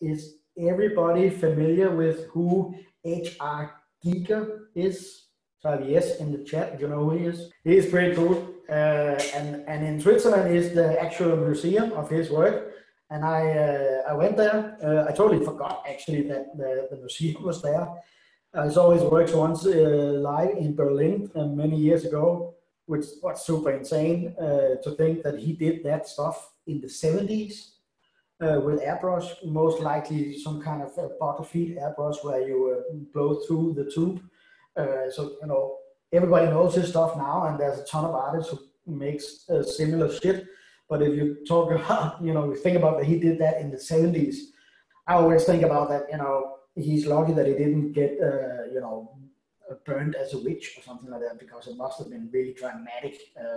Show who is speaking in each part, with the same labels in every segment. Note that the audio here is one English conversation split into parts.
Speaker 1: is everybody familiar with who H.R. Giger is? So I have yes in the chat, you know who he is. He is pretty cool. And in Switzerland is the actual museum of his work. And I went there. I totally forgot actually that the museum was there. I saw his works once live in Berlin many years ago, which was super insane to think that he did that stuff in the 70s with airbrush, most likely some kind of bottle feed airbrush where you blow through the tube. So, you know, everybody knows his stuff now, and there's a ton of artists who makes similar shit. But if you talk about, you know, think about that he did that in the 70s, I always think about that, you know, he's lucky that he didn't get, you know, burned as a witch or something like that, because it must have been really dramatic.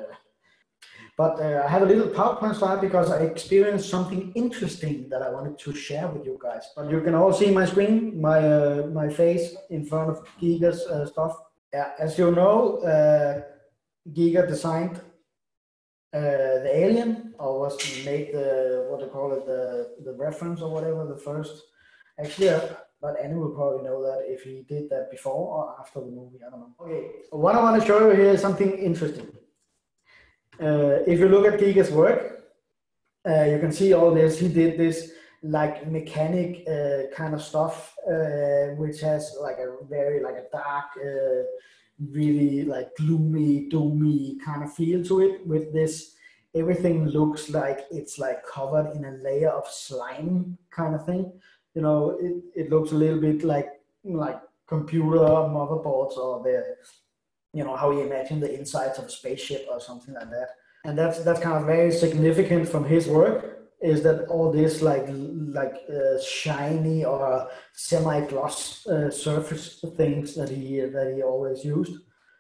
Speaker 1: But I have a little PowerPoint slide because I experienced something interesting that I wanted to share with you guys. But you can all see my screen, my face in front of Giger's stuff. Yeah, as you know, Giger designed the alien, or was made the, what they call it, the reference or whatever, the first. Actually, but Annie will probably know that if he did that before or after the movie, I don't know. Okay, what I want to show you here is something interesting. If you look at Giger's work, you can see all this. He did this like mechanic kind of stuff, which has like a very like a dark, really like gloomy, doomy kind of feel to it. With this, everything looks like it's like covered in a layer of slime kind of thing. You know, it looks a little bit like computer motherboards, or the, you know, how you imagine the insides of a spaceship or something like that. And that's kind of very significant from his work, is that all this like shiny or semi-gloss surface things that he always used,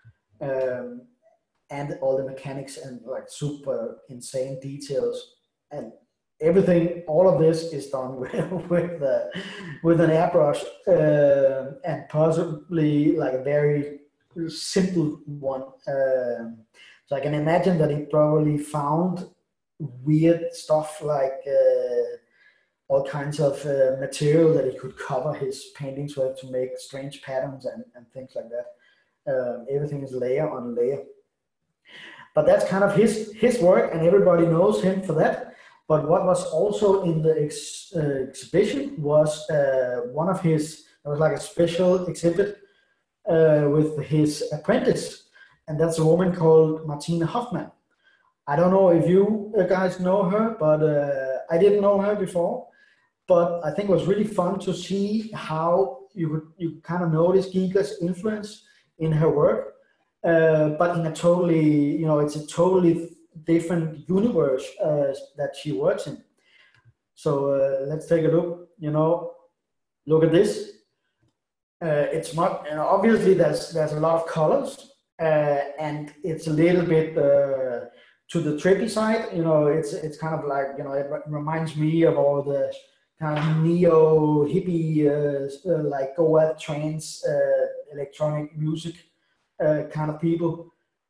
Speaker 1: and all the mechanics and like super insane details, and everything, all of this is done with an airbrush, and possibly like a very simple one. So I can imagine that he probably found weird stuff like all kinds of material that he could cover his paintings with to make strange patterns and things like that. Everything is layer on layer. But that's kind of his work, and everybody knows him for that. But what was also in the exhibition was one of his, it was like a special exhibit with his apprentice, and that's a woman called Martina Hoffmann. I don't know if you guys know her, but I didn't know her before. But I think it was really fun to see how you kind of notice Giger's influence in her work, but in a totally, you know, it's a totally different universe that she works in. So let's take a look. You know, look at this. It's not, you know, obviously there's a lot of colors, and it's a little bit to the trippy side. You know, it's kind of like, you know, it reminds me of all the kind of neo hippie like Goa trance electronic music kind of people.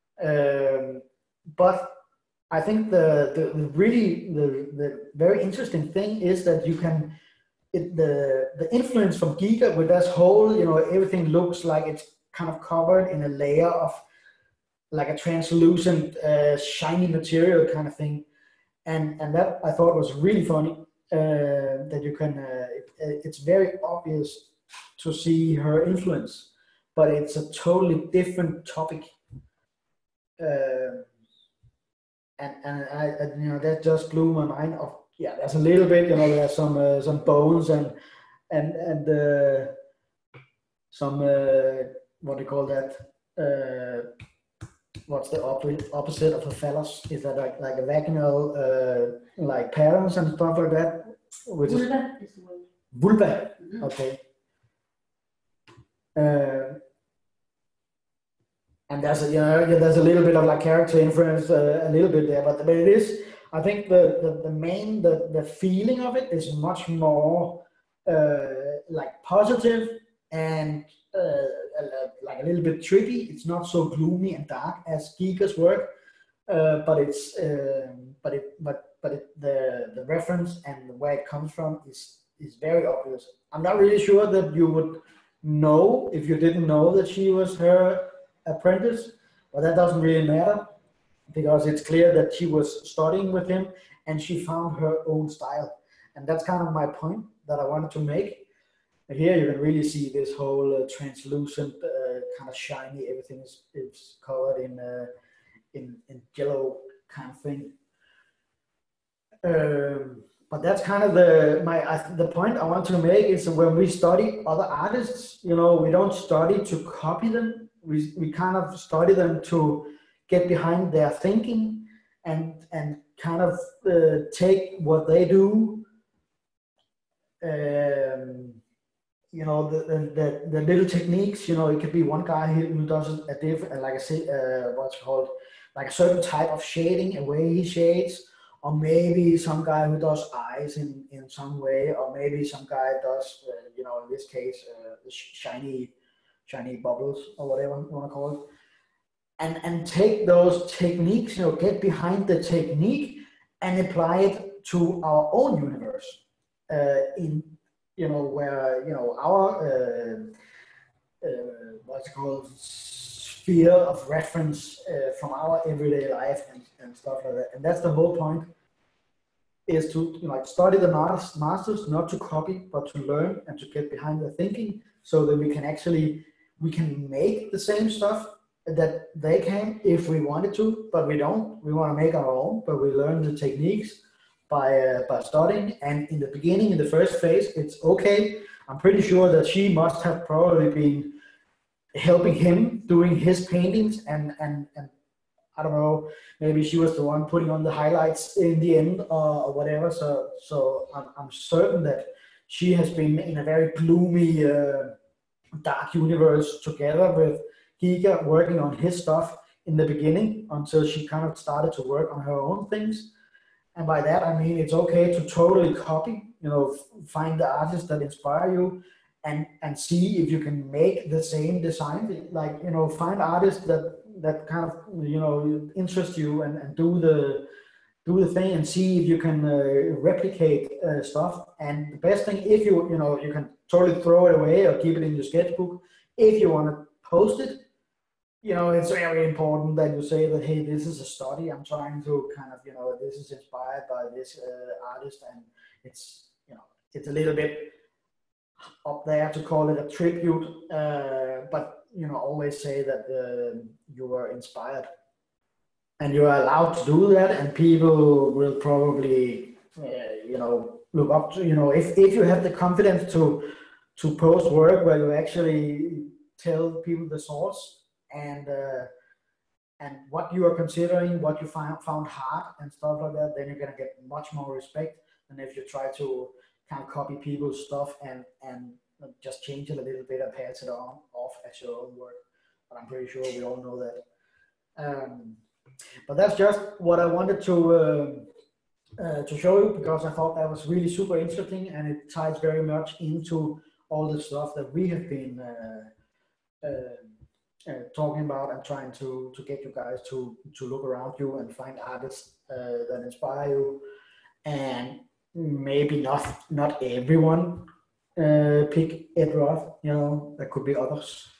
Speaker 1: But I think the very interesting thing is that you can, the influence from Giger with this whole, you know, everything looks like it's kind of covered in a layer of like a translucent shiny material kind of thing, and that I thought was really funny, that you can it's very obvious to see her influence, but it's a totally different topic. And I, you know, that just blew my mind. Of, yeah, there's a little bit, you know, there's some bones and some what do you call that? What's the opposite of a phallus? Is that like a vaginal like parents and stuff like that? Which vulva is vulva. Mm-hmm. Okay. And there's a, you know, there's a little bit of like character influence, a little bit there, but it is, I think the main, the feeling of it is much more like positive and like a little bit trippy. It's not so gloomy and dark as Giger's work, but it's the reference and where it comes from is is very obvious. I'm not really sure that you would know if you didn't know that she was her apprentice, but that doesn't really matter because it's clear that she was studying with him and she found her own style. And that's kind of my point that I wanted to make. Here you can really see this whole translucent, kind of shiny, everything is covered in yellow kind of thing. But that's kind of the point I want to make is when we study other artists, you know, we don't study to copy them. We kind of study them to get behind their thinking and kind of take what they do. You know, the little techniques. You know, it could be one guy who does a different, like I say, what's it called, like a certain type of shading, a way he shades. Or maybe some guy who does eyes in some way, or maybe some guy does, you know, in this case, shiny bubbles or whatever you want to call it, and take those techniques, you know, get behind the technique and apply it to our own universe, in, you know, where, you know, our what's it called, sphere of reference from our everyday life and stuff like that. And that's the whole point, is to, you know, like, study the masters, not to copy, but to learn and to get behind their thinking, so that we can make the same stuff that they can if we wanted to, but we don't. We want to make our own, but we learn the techniques by studying. And in the beginning, in the first phase, it's okay. I'm pretty sure that she must have probably been helping him doing his paintings, and I don't know, maybe she was the one putting on the highlights in the end, or whatever. So I'm certain that she has been in a very gloomy, dark universe together with Giga, working on his stuff in the beginning until she kind of started to work on her own things. And by that, I mean, it's okay to totally copy, you know, find the artists that inspire you, and see if you can make the same design. Like, you know, find artists that kind of, you know, interest you, and do the thing, and see if you can replicate stuff. And the best thing, if you know, you can totally throw it away or keep it in your sketchbook. If you want to post it, you know, it's very important that you say that, hey, this is a study. I'm trying to kind of, you know, this is inspired by this artist, and it's, you know, it's a little bit up there to call it a tribute, but, you know, always say that you were inspired, and you are allowed to do that, and people will probably, you know, look up to, you know, if you have the confidence to post work where you actually tell people the source, and what you are considering, what you found hard and stuff like that, then you're gonna get much more respect than if you try to kind of copy people's stuff and just change it a little bit and pass it on off as your own work. But I'm pretty sure we all know that. But that's just what I wanted to show you, because I thought that was really super interesting, and it ties very much into all the stuff that we have been talking about, and trying to get you guys to look around you and find artists that inspire you. And maybe not everyone pick Ed Roth, you know, there could be others.